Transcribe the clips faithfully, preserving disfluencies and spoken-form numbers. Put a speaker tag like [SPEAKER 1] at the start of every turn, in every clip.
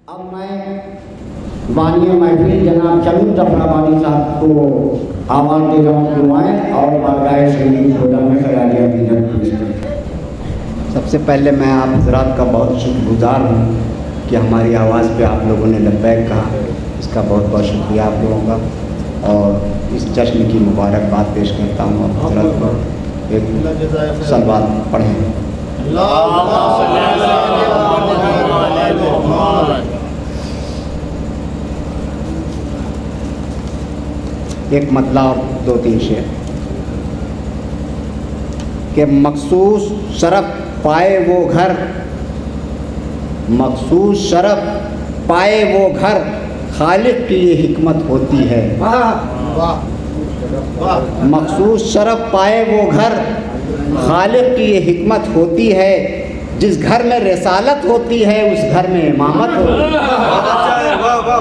[SPEAKER 1] अब मैं बानिया महफिल जनाब चंद जफराबादी साहब को आवाज़ दे रहा हूँ दुआएं और बारगाह शहीद खुदा में खराजिया दीनत पेश करें।
[SPEAKER 2] सबसे पहले मैं आप हजरात का बहुत शुक्रगुजार हूँ कि हमारी आवाज़ पे आप लोगों ने लब्बैक कहा। इसका बहुत बहुत शुक्रिया आप लोगों का और इस जश्न की मुबारकबाद पेश करता हूँ। आप हजरात को एक सलवात पढ़ें। एक मतला और दो तीन शेर के मखसूस शरफ पाए वो घर, मखसूस शरफ पाए वो घर खालिक की ये हिकमत होती है। मखसूस शरफ पाए वो घर खालिक की ये हिकमत होती है। जिस घर में रिसालत होती है उस घर में इमामत होती है।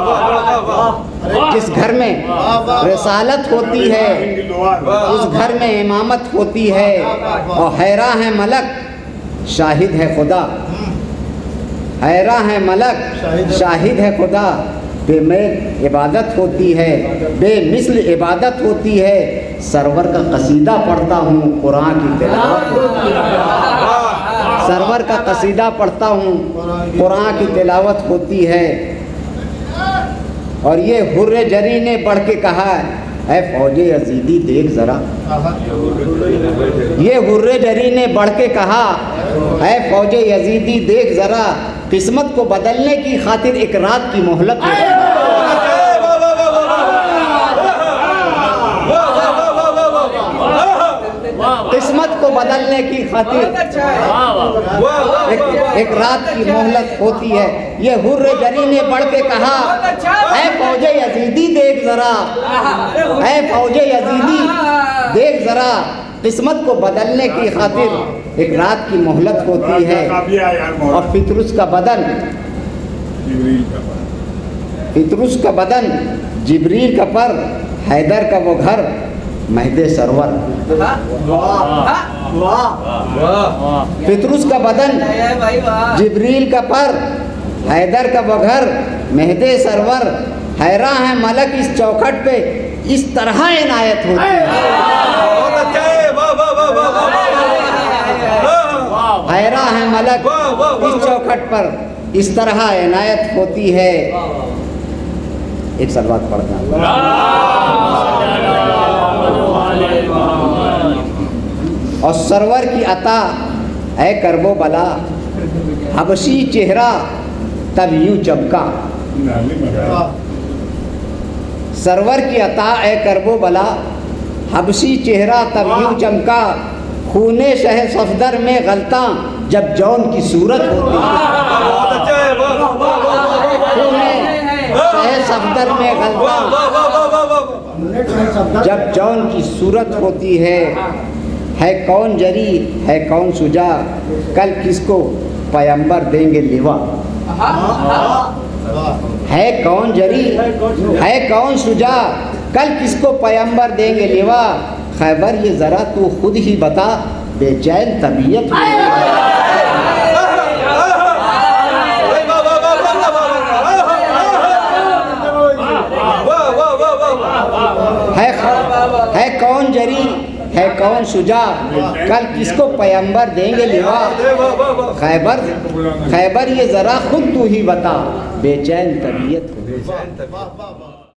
[SPEAKER 2] जिस घर में रिसालत होती है उस घर में इमामत होती है। और हैरा है मलक शाहिद है खुदा, हैरा है मलक शाहिद है खुदा। बेमेल इबादत होती है, बेमिसल इबादत होती है। सरवर का कसीदा पढ़ता हूँ कुरान की तिलावत होती है। सरवर का कसीदा पढ़ता हूँ कुरान की तिलावत होती है। और ये हुर्रे जरी ने बढ़ के कहा, ऐ फौजे यजीदी देख ज़रा। ये हुर्रे जरी ने बढ़ के कहा, ऐ फौजे यजीदी देख ज़रा। किस्मत को बदलने की खातिर एक रात की मोहलत है। किस्मत को बदलने की खातिर एक, एक रात की मोहलत होती है। ये हुर्रे जरी ने बढ़ के कहा, ऐ फौजे यजीदी देख ज़रा, ऐ फौजे यजीदी देख ज़रा। किस्मत को बदलने की खातिर एक रात की मोहलत होती है। और फितरुस का बदन फितरुस का बदन जिब्रील का पर, हैदर का वो घर महदे सरवर। फितरुस का बदन जिब्रील का पर, हैदर का वो घर महदे सरवर। हैरा है मलक इस चौखट पे इस तरह इनायत होती है। हैरा है मलक इस चौखट पर इस तरह इनायत होती है। एक सलवात पढ़ता हूँ। और सरवर की अता ऐ करबो बला, हबशी चेहरा तब यूं चमका। सरवर की अता ऐ करबो बला, हबशी चेहरा तब यूं चमका। खूने शह सफदर में गलता जब जौन की सूरत होती है। खूने शह सफदर में गलता जब जौन की सूरत होती है। है कौन जरी है कौन सुजा, कल किसको पैगंबर देंगे लिवा। है कौन जरी है कौन सुजा, कल किसको पैगंबर देंगे लिवा। खैबर ये ज़रा तू खुद ही बता, बेचैन तबीयत है। है कौन जरी है कौन सुजा, कल किसको पैगंबर देंगे लिवा। खैबर खैबर ये ज़रा खुद तू ही बता, बेचैन तबीयत हो।